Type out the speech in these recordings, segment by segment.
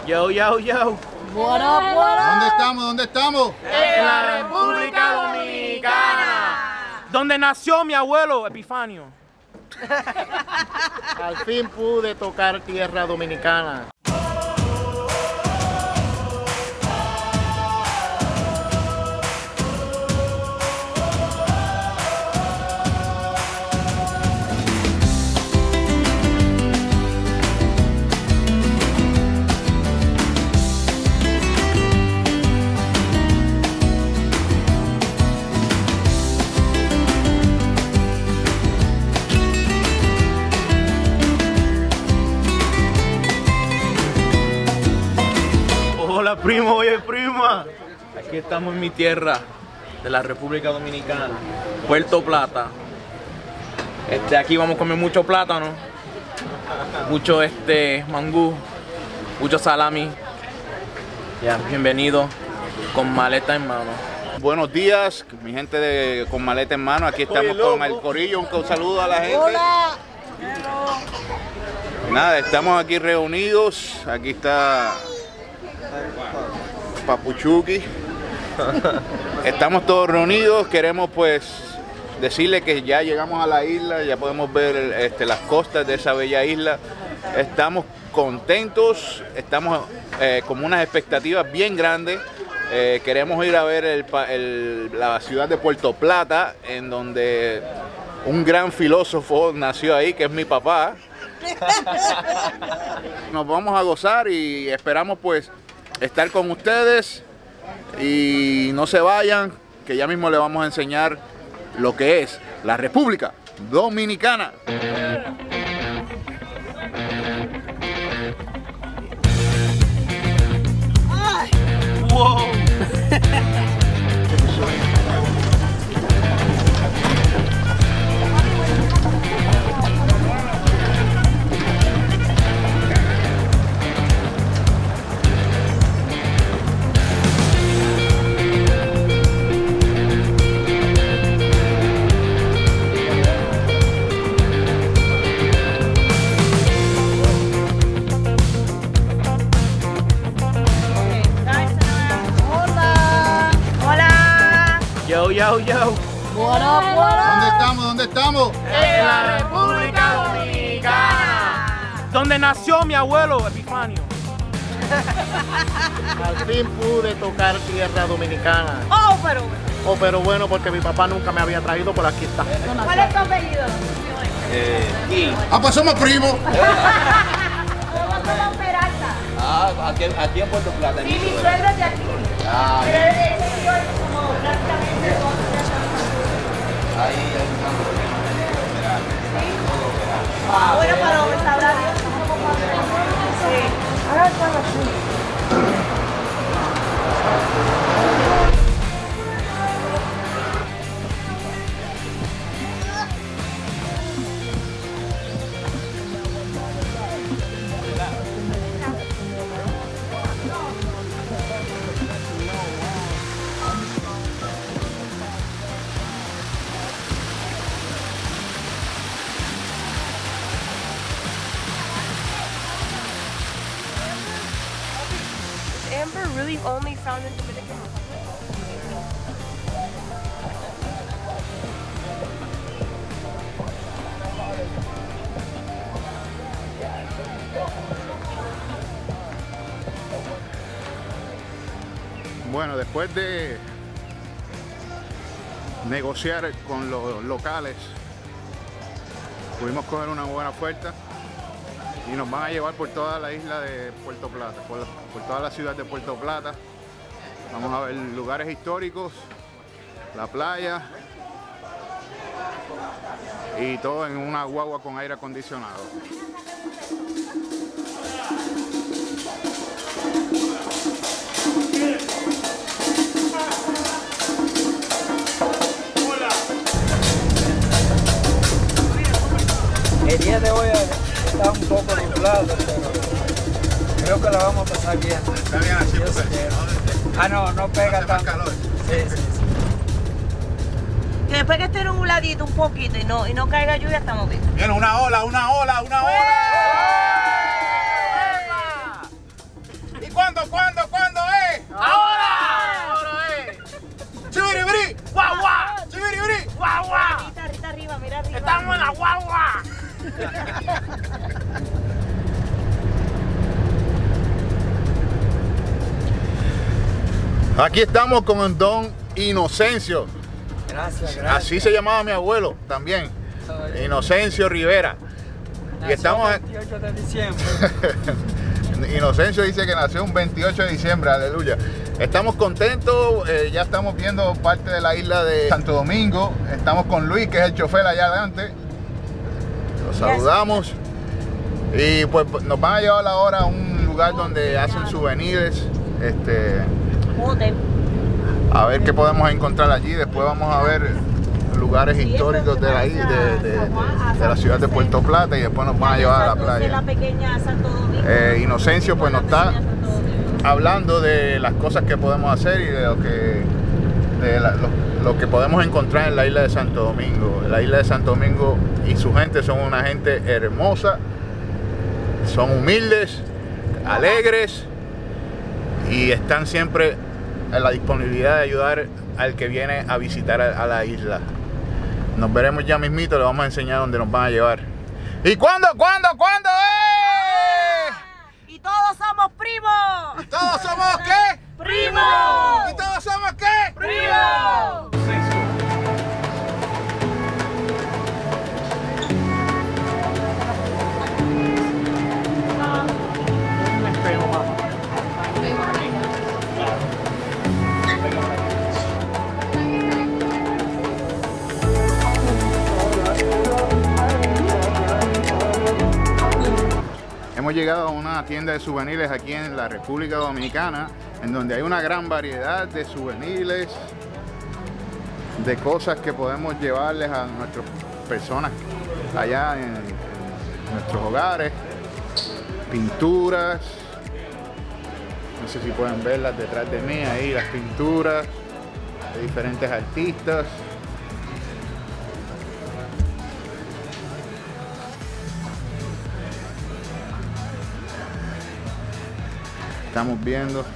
Yo. What up, what up? ¿Dónde estamos? ¿Dónde estamos? En la República Dominicana, donde nació mi abuelo Epifanio. Al fin pude tocar tierra dominicana. Hola primo, oye prima. Aquí estamos en mi tierra de la República Dominicana, Puerto Plata. Aquí vamos a comer mucho plátano, mucho mangú, mucho salami. Ya, bienvenido con maleta en mano. Buenos días, mi gente de Con Maleta en Mano. Aquí estamos con el corillo. Un saludo a la gente. Hola. Nada, estamos aquí reunidos. Aquí está Papuchuki. Estamos todos reunidos. Queremos pues decirle que ya llegamos a la isla, ya podemos ver las costas de esa bella isla. Estamos contentos, estamos con unas expectativas bien grandes. Queremos ir a ver la ciudad de Puerto Plata, en donde un gran filósofo nació ahí, que es mi papá. Nos vamos a gozar y esperamos pues estar con ustedes, y no se vayan, que ya mismo les vamos a enseñar lo que es la República Dominicana. Wow. Yo. What up, what up? ¿Dónde estamos? ¿Dónde estamos? En la República Dominicana, donde nació mi abuelo Epifanio. Al fin pude tocar tierra dominicana. Pero bueno, porque mi papá nunca me había traído, por aquí está. ¿Cuál es tu apellido? Pues somos primos. ¿Cómo somos Peralta? Aquí en Puerto Plata. Sí, mi suegro es de aquí. Pero él se dio como prácticamente todos los días. Bueno, pero sabrá Dios cómo pasa. Sí. Ahora está así. Amber really only found in Dominican Republic? Bueno, después de negociar con los locales, pudimos coger una buena oferta y nos van a llevar por toda la isla de Puerto Plata, por toda la ciudad de Puerto Plata. Vamos a ver lugares históricos, la playa y todo en una guagua con aire acondicionado. El día de hoy está un poco nublado, pero creo que la vamos a pasar bien. Está bien así, No pega tanto. calor. Sí. Que después que esté nubladito un poquito y no caiga lluvia, estamos bien. Viene una ola. Aquí estamos con don Inocencio. Gracias. Así se llamaba mi abuelo también. Inocencio Rivera. Y estamos el 28 de diciembre. Inocencio dice que nació un 28 de diciembre, aleluya. Estamos contentos, ya estamos viendo parte de la isla de Santo Domingo. Estamos con Luis, que es el chofer allá adelante. Los saludamos. Y pues nos van a llevar ahora a un lugar donde hacen souvenirs. A ver qué podemos encontrar allí. Después vamos a ver lugares históricos de la isla, de la ciudad de Puerto Plata, y después nos van a llevar a la playa. Inocencio pues nos está hablando de las cosas que podemos hacer y de lo que podemos encontrar en la isla de Santo Domingo. La isla de Santo Domingo y su gente son una gente hermosa, son humildes, alegres y están siempre en la disponibilidad de ayudar al que viene a visitar a la isla. Nos veremos ya mismito, le vamos a enseñar dónde nos van a llevar. ¿Y cuándo? Y todos somos primos. ¿Y todos somos qué? ¡Primos! ¿Y todos somos qué? ¡Primos! Hemos llegado a una tienda de souvenirs aquí en la República Dominicana, en donde hay una gran variedad de souvenirs, de cosas que podemos llevarles a nuestras personas allá en nuestros hogares, pinturas, no sé si pueden verlas detrás de mí, ahí las pinturas de diferentes artistas. Estamos viendo.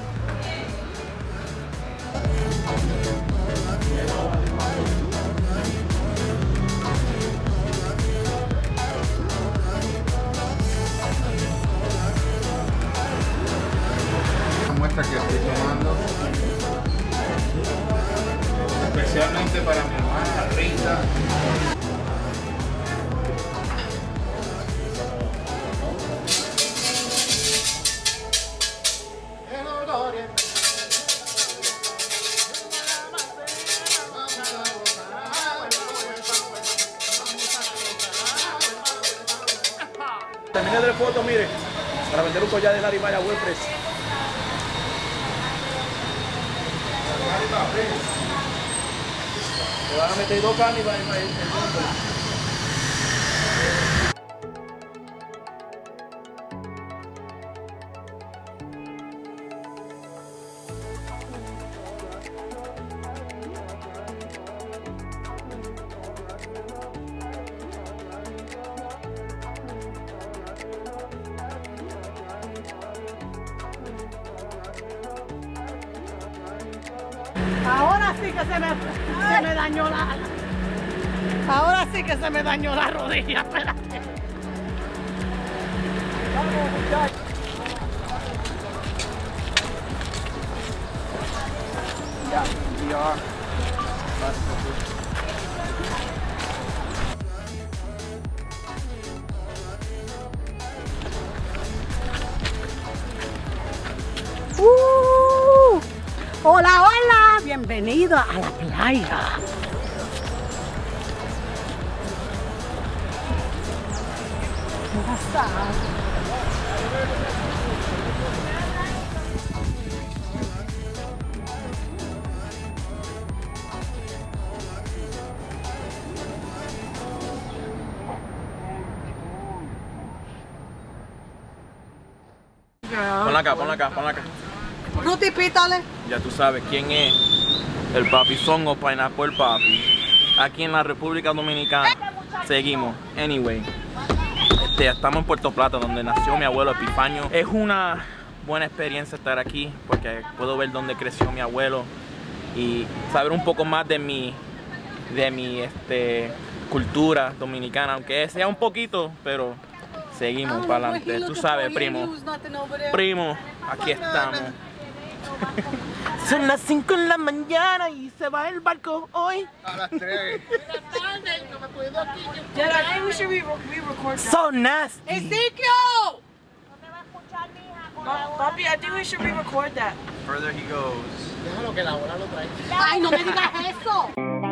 Una muestra que estoy tomando especialmente para mi hermana Rita. Terminé de foto, mire, para vender un collar de Larry Maya buen precio. Le van a meter 2 carnes y va a ir el Ahora sí que se me dañó la... Ahora sí que se me dañó la rodilla, espérate. Vamos, muchachos. Hola, hola, bienvenido a la playa. Ponla acá. Ruti, pítale. Ya tú sabes quién es el papizón o Pineapple Papi. Aquí en la República Dominicana. Seguimos. Anyway. Estamos en Puerto Plata, donde nació mi abuelo Epifanio. Es una buena experiencia estar aquí, porque puedo ver dónde creció mi abuelo y saber un poco más de mi cultura dominicana, aunque sea un poquito, pero seguimos para adelante. Tú sabes, primo. Primo, aquí estamos. Son las 5 de la mañana y se va el barco hoy. A las 3. Dad, I think we should re-record that. So nasty. Ezekiel! No te va a escuchar, mija, con la hora. Papi, I think we should re-record that. Further he goes. Déjalo que la hora lo trae. Ay, no me digas eso.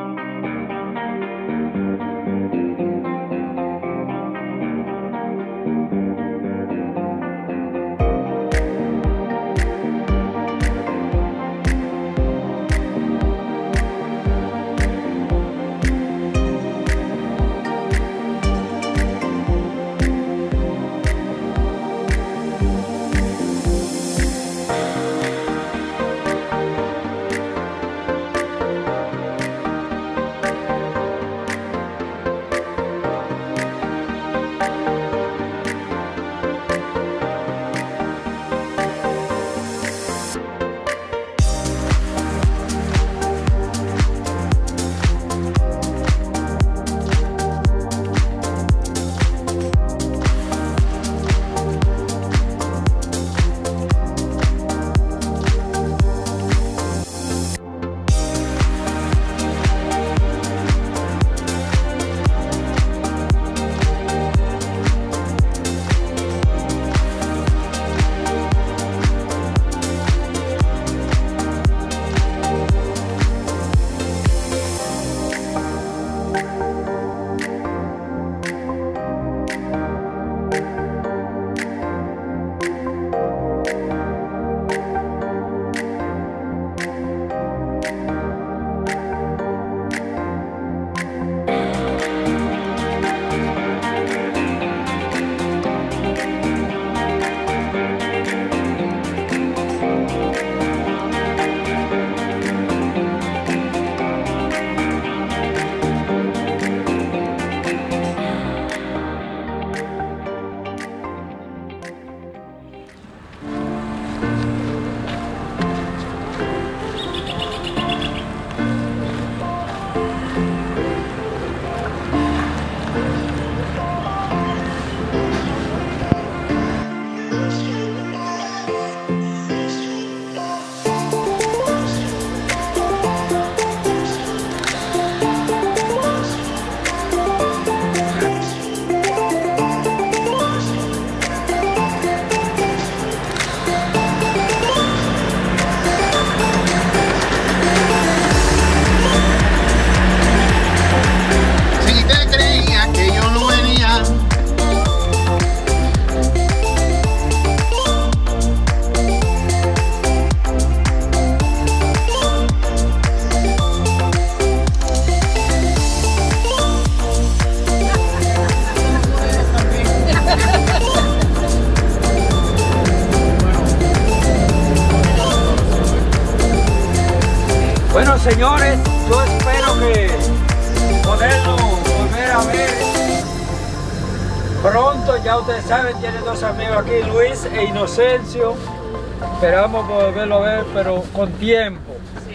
Bueno, señores, yo espero que poderlo volver a ver pronto. Ya ustedes saben, tiene dos amigos aquí, Luis e Inocencio. Esperamos volverlo a ver, pero con tiempo.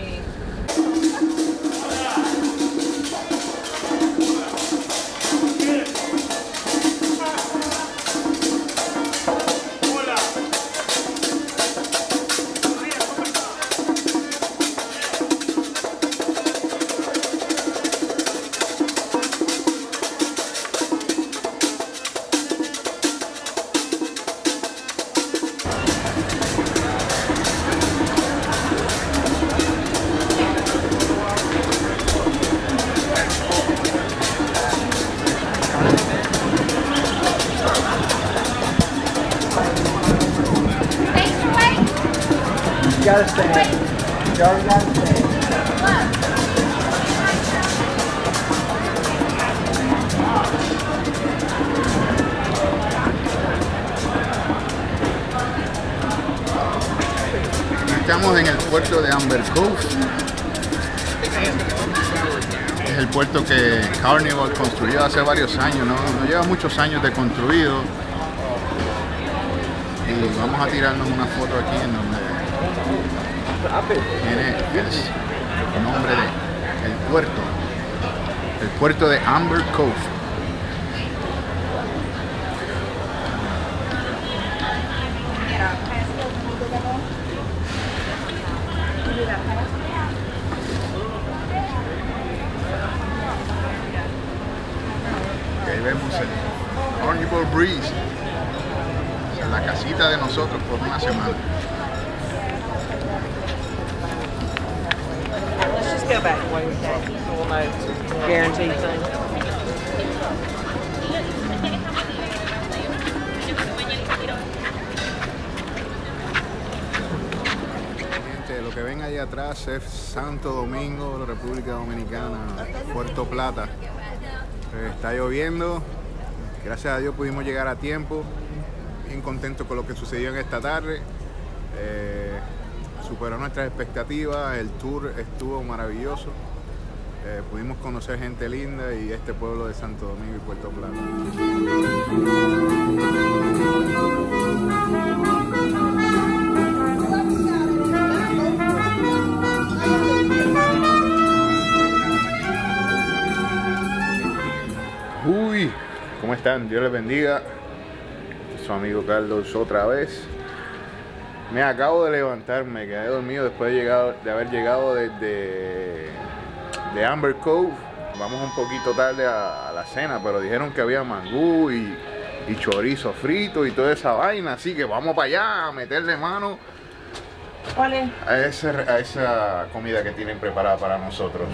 Gotta stay. You already gotta stay. Estamos en el puerto de Amber Cove. Es el puerto que Carnival construyó hace varios años, no lleva muchos años de construido. Y vamos a tirarnos una foto aquí en donde tiene el nombre del puerto de Amber Cove. visita de nosotros por una semana. Let's just go back while you're there. So we'll know it's guaranteed thing. Lo que ven ahí atrás es Santo Domingo, República Dominicana, Puerto Plata. Está lloviendo, gracias a Dios pudimos llegar a tiempo, bien contentos con lo que sucedió en esta tarde. Superó nuestras expectativas, el tour estuvo maravilloso, pudimos conocer gente linda y este pueblo de Santo Domingo y Puerto Plata. Uy, ¿cómo están? Dios les bendiga. Su amigo Carlos otra vez. Me acabo de levantar, me quedé dormido después de haber llegado de Amber Cove. Vamos un poquito tarde a la cena, pero dijeron que había mangú y chorizo frito y toda esa vaina, así que vamos para allá a meterle mano. ¿Cuál es? A esa comida que tienen preparada para nosotros.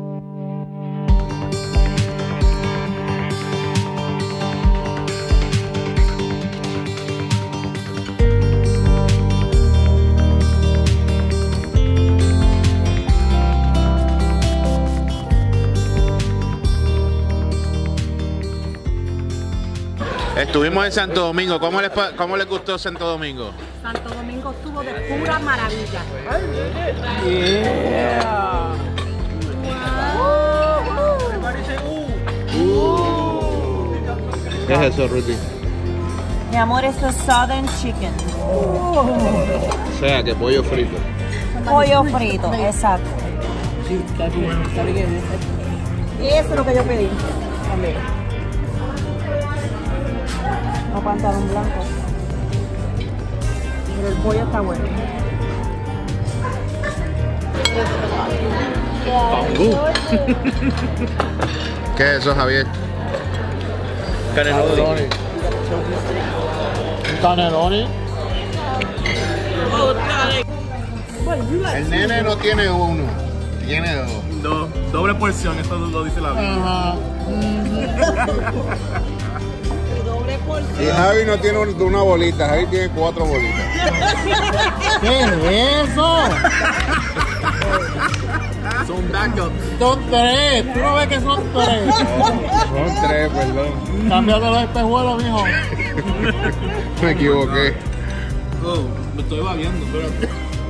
Estuvimos en Santo Domingo. ¿Cómo les gustó Santo Domingo? Santo Domingo estuvo de pura maravilla. ¿Qué es eso, Ruthie? Mi amor, esto es Southern Chicken. O sea, que pollo frito. Pollo frito, exacto. Y eso es lo que yo pedí. No pantalón blanco. Pero el pollo está bueno. ¿Qué es eso, Javier? Caneloni. Caneloni. El nene no tiene uno, tiene dos. Doble porción, eso lo dice la Biblia. Y Javi no tiene una bolita, Javi tiene 4 bolitas. ¿Qué es eso? Son backups. Son 3. ¿Tú no ves que son 3? Son 3, perdón. Cambiando los espejuelos, mijo. Me equivoqué. Oh, me estoy babiando, espérate.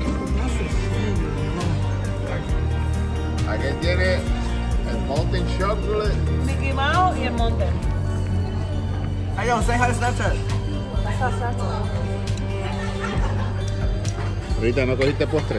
Aquí tiene el Molten Chocolate. Mickey Mouse y el Monte. Hey, yo, say hi to Snapchat. Ahorita no cogiste postre.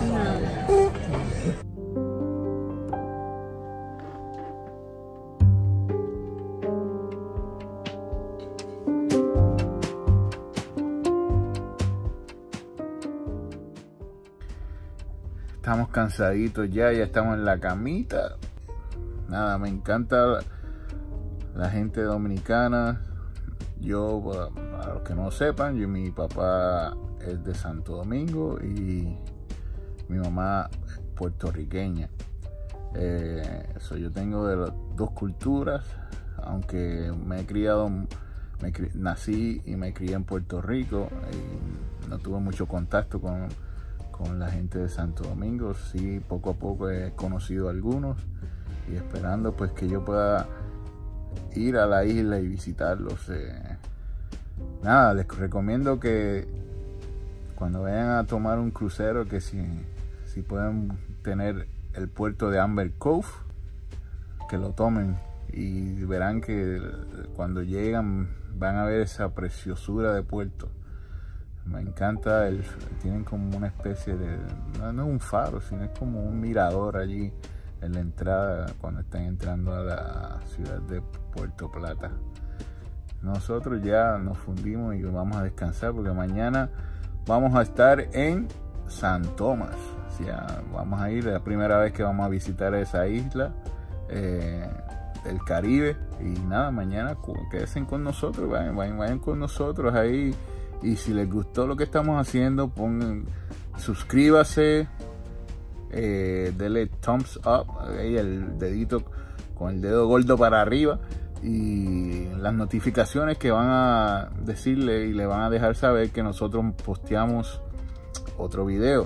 Estamos cansaditos ya estamos en la camita. Nada, me encanta la gente dominicana. Yo, para los que no sepan, mi papá es de Santo Domingo y mi mamá es puertorriqueña. Yo tengo de las dos culturas, aunque me he criado, nací y me crié en Puerto Rico y no tuve mucho contacto con la gente de Santo Domingo. Sí, poco a poco he conocido a algunos y esperando pues que yo pueda ir a la isla y visitarlos. Nada, les recomiendo que cuando vayan a tomar un crucero, que si pueden tener el puerto de Amber Cove, que lo tomen y verán que cuando llegan van a ver esa preciosura de puerto. Me encanta, tienen como una especie de, no es un faro, sino es como un mirador allí en la entrada cuando están entrando a la ciudad de Puerto Plata. Nosotros ya nos fundimos y vamos a descansar porque mañana vamos a estar en San Tomás. O sea, vamos a ir, es la primera vez que vamos a visitar esa isla del Caribe. Y nada, mañana quédense con nosotros, vayan con nosotros ahí Y si les gustó lo que estamos haciendo, suscríbase, denle thumbs up, ahí el dedito con el dedo gordo para arriba, y las notificaciones que van a decirle y le van a dejar saber que nosotros posteamos otro video.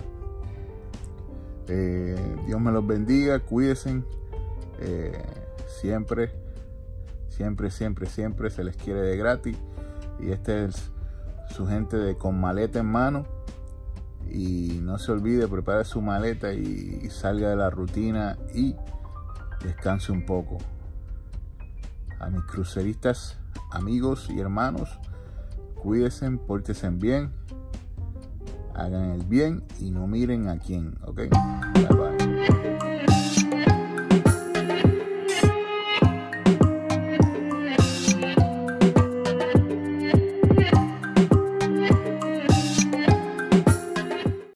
Dios me los bendiga, cuídense, siempre se les quiere de gratis. Y este es su gente de Con Maleta en Mano. Y no se olvide, prepare su maleta y salga de la rutina y descanse un poco. A mis cruceristas, amigos y hermanos, cuídense, pórtense bien, hagan el bien y no miren a quién, ¿ok? Bye, bye.